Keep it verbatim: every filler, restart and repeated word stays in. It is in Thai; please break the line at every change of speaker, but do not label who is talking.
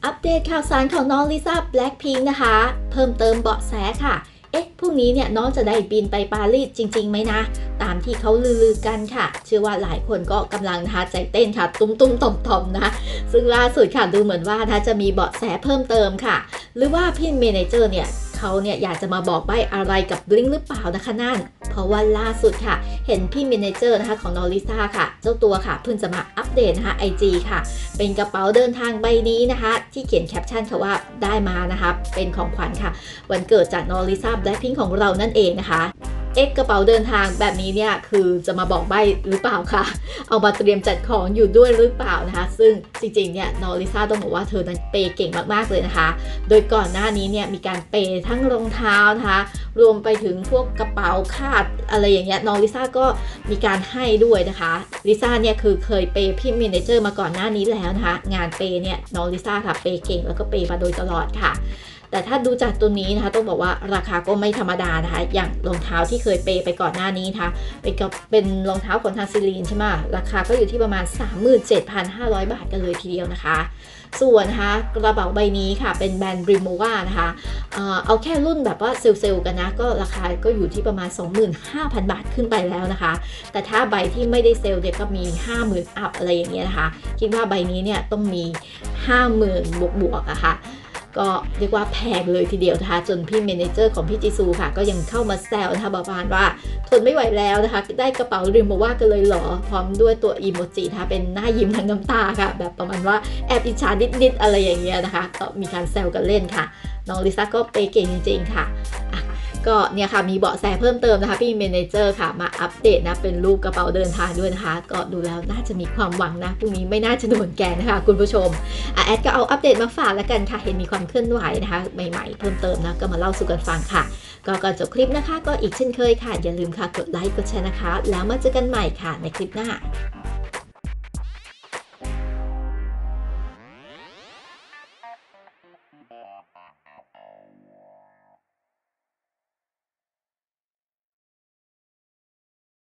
อัปเดตข่าวสารของน้องลิซ่าแบล็คพิงค์นะคะเพิ่มเติมเบาะแสค่ะเอ๊ะพรุ่งนี้เนี่ยน้องจะได้บินไปปารีสจริงๆไหมนะตามที่เขาลือๆกันค่ะเชื่อว่าหลายคนก็กำลังนะคะใจเต้นค่ะตุ้มๆต่อมๆนะซึ่งล่าสุดค่ะดูเหมือนว่านะจะมีเบาะแสเพิ่มเติมค่ะหรือว่าพี่เมเนเจอร์เนี่ยเขาเนี่ยอยากจะมาบอกใบ้อะไรกับบลิงหรือเปล่านะคะนั่นเพราะว่าล่าสุดค่ะเห็นพี่เมเนเจอร์นะคะของน้องลิซ่าค่ะเจ้าตัวค่ะเพิ่งจะมาอัปเดตนะคะไอจีค่ะเป็นกระเป๋าเดินทางใบนี้นะคะที่เขียนแคปชั่นค่ะว่าได้มานะคะเป็นของขวัญค่ะวันเกิดจากน้องลิซ่าแบล็คพิงค์ของเรานั่นเองนะคะเอ็กกระเป๋าเดินทางแบบนี้เนี่ยคือจะมาบอกใบ้หรือเปล่าคะเอามาเตรียมจัดของอยู่ด้วยหรือเปล่านะคะซึ่งจริงๆเนี่ยน้องลิซ่าต้องบอกว่าเธอนั้นเปย์เก่งมากๆเลยนะคะโดยก่อนหน้านี้เนี่ยมีการเปย์ทั้งรองเท้านะคะรวมไปถึงพวกกระเป๋าคาดอะไรอย่างเงี้ยน้องลิซ่าก็มีการให้ด้วยนะคะลิซ่าเนี่ยคือเคยเปย์พี่เมเนเจอร์มาก่อนหน้านี้แล้วนะคะงานเปย์เนี่ยน้องลิซ่าค่ะเปย์เก่งแล้วก็เปย์มาโดยตลอดค่ะแต่ถ้าดูจากตัวนี้นะคะต้องบอกว่าราคาก็ไม่ธรรมดานะคะอย่างรองเท้าที่เคยเปย์ไปก่อนหน้านี้นะคะเป็นกับเป็นรองเท้าของทางซิลีนใช่ไหมราคาก็อยู่ที่ประมาณ สามหมื่นเจ็ดพันห้าร้อย บาทกันเลยทีเดียวนะคะส่วนนะคะกระเป๋าใบนี้ค่ะเป็นแบรนด์ริโมวานะคะเอ่อเอาแค่รุ่นแบบว่าเซลล์กันนะก็ราคาก็อยู่ที่ประมาณ สองหมื่นห้าพัน บาทขึ้นไปแล้วนะคะแต่ถ้าใบที่ไม่ได้เซลล์เนี่ยก็มี ห้าหมื่น อัพอะไรอย่างเงี้ยนะคะคิดว่าใบนี้เนี่ยต้องมี ห้าหมื่น บวกๆอะค่ะก็เรียกว่าแพงเลยทีเดียวนะคะจนพี่เมเนเจอร์ของพี่จิซูค่ะก็ยังเข้ามาแซวนะคะประมาณว่าทนไม่ไหวแล้วนะคะได้กระเป๋าริมมาว่ากันเลยเหรอพร้อมด้วยตัวอีโมจินะคะเป็นหน้ายิ้มทั้งน้ำตาค่ะแบบประมาณว่าแอบอิจฉานิดๆอะไรอย่างเงี้ยนะคะก็มีการแซวกันเล่นค่ะน้องลิซ่าก็เปย์เก่งจริงๆค่ะก็เนี่ยค่ะมีเบาะแสเพิ่มเติมนะคะพี่เมเนเจอร์ค่ะมาอัปเดตนะเป็นรูปกระเป๋าเดินทางด้วยนะคะก็ดูแล้วน่าจะมีความหวังนะพรุ่งนี้ไม่น่าจะโดนแกนนะคะคุณผู้ชมอ่ะแอดก็เอาอัปเดตมาฝากแล้วกันค่ะเห็นมีความเคลื่อนไหวนะคะใหม่ๆเพิ่มเติมนะก็มาเล่าสู่กันฟังค่ะก็ก่อนจบคลิปนะคะก็อีกเช่นเคยค่ะอย่าลืมค่ะกดไลค์กดแชร์นะคะแล้วมาเจอกันใหม่ค่ะในคลิปหน้า